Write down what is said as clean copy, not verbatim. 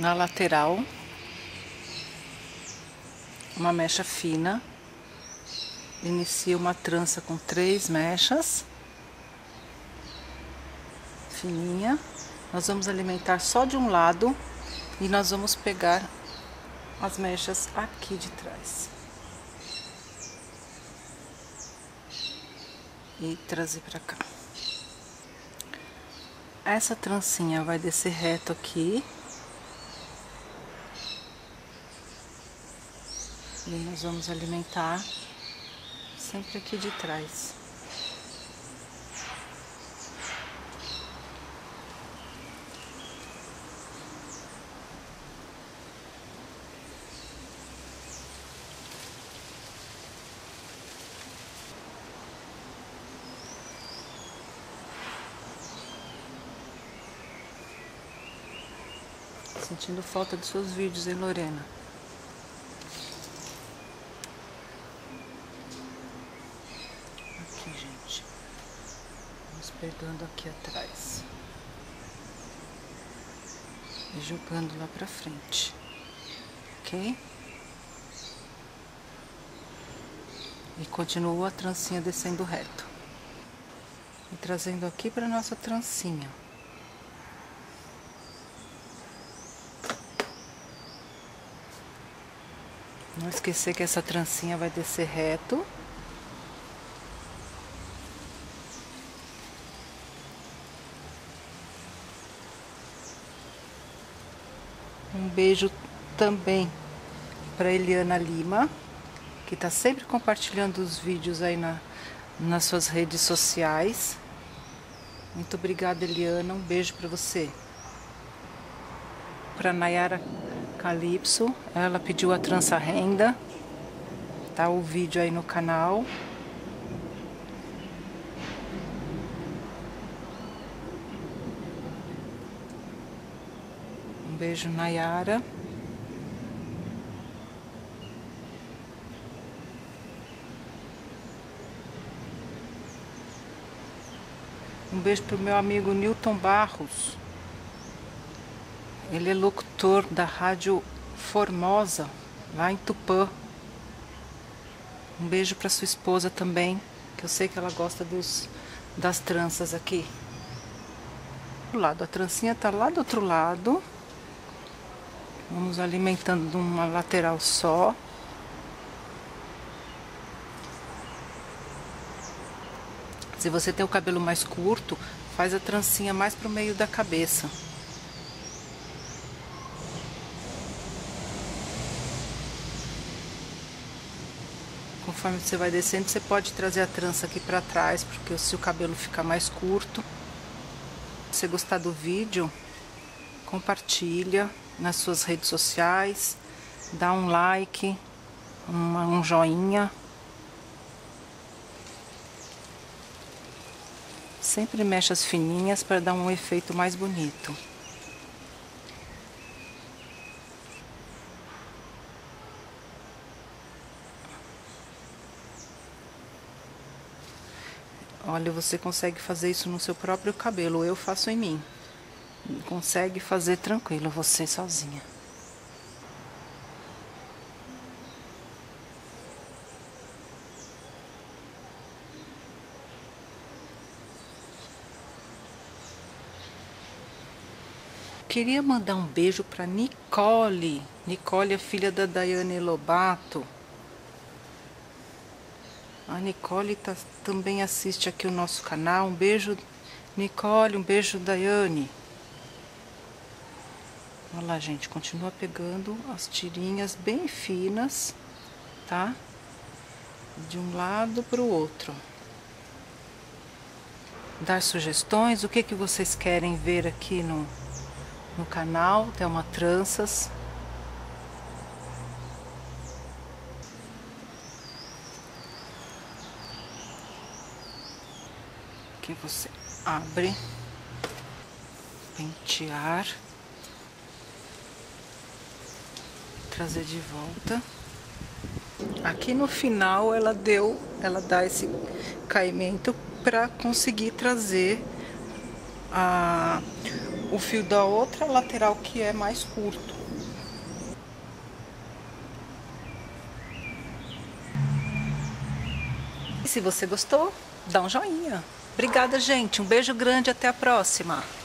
na lateral, uma mecha fina. Inicia uma trança com 3 mechas fininha. Nós vamos alimentar só de um lado e nós vamos pegar as mechas aqui de trás e trazer pra cá. Essa trancinha vai descer reto aqui e nós vamos alimentar sempre aqui de trás. Sentindo falta dos seus vídeos, hein, Lorena? Aqui, gente. Vamos pegando aqui atrás e jogando lá pra frente, ok? E continua a trancinha descendo reto e trazendo aqui pra nossa trancinha. Não esquecer que essa trancinha vai descer reto. Um beijo também para Eliana Lima, que tá sempre compartilhando os vídeos aí nas suas redes sociais. Muito obrigada, Eliana. Um beijo para você. Para Nayara Calypso, ela pediu a trança renda, tá o vídeo aí no canal. Um beijo, Nayara. Um beijo pro meu amigo Newton Barros. Ele é locutor da Rádio Formosa, lá em Tupã. Um beijo para sua esposa também, que eu sei que ela gosta das tranças aqui. Do lado, a trancinha tá lá do outro lado. Vamos alimentando de uma lateral só. Se você tem o cabelo mais curto, faz a trancinha mais pro meio da cabeça. Conforme você vai descendo, você pode trazer a trança aqui pra trás, porque se o cabelo ficar mais curto. Se você gostar do vídeo, compartilha nas suas redes sociais, dá um like, um joinha. Sempre mechas fininhas para dar um efeito mais bonito. Olha, você consegue fazer isso no seu próprio cabelo, eu faço em mim. Consegue fazer tranquilo, você sozinha. Queria mandar um beijo para Nicole. Nicole é filha da Daiane Lobato. A Nicole também assiste aqui o nosso canal. Um beijo, Nicole. Um beijo, Daiane. Olha lá, gente. Continua pegando as tirinhas bem finas, tá? De um lado para o outro. Dar sugestões. O que vocês querem ver aqui no canal? Tem uma tranças. Que você abre, pentear, trazer de volta. Aqui no final ela dá esse caimento para conseguir trazer o fio da outra lateral que é mais curto. E se você gostou, dá um joinha. Obrigada, gente. Um beijo grande, até a próxima.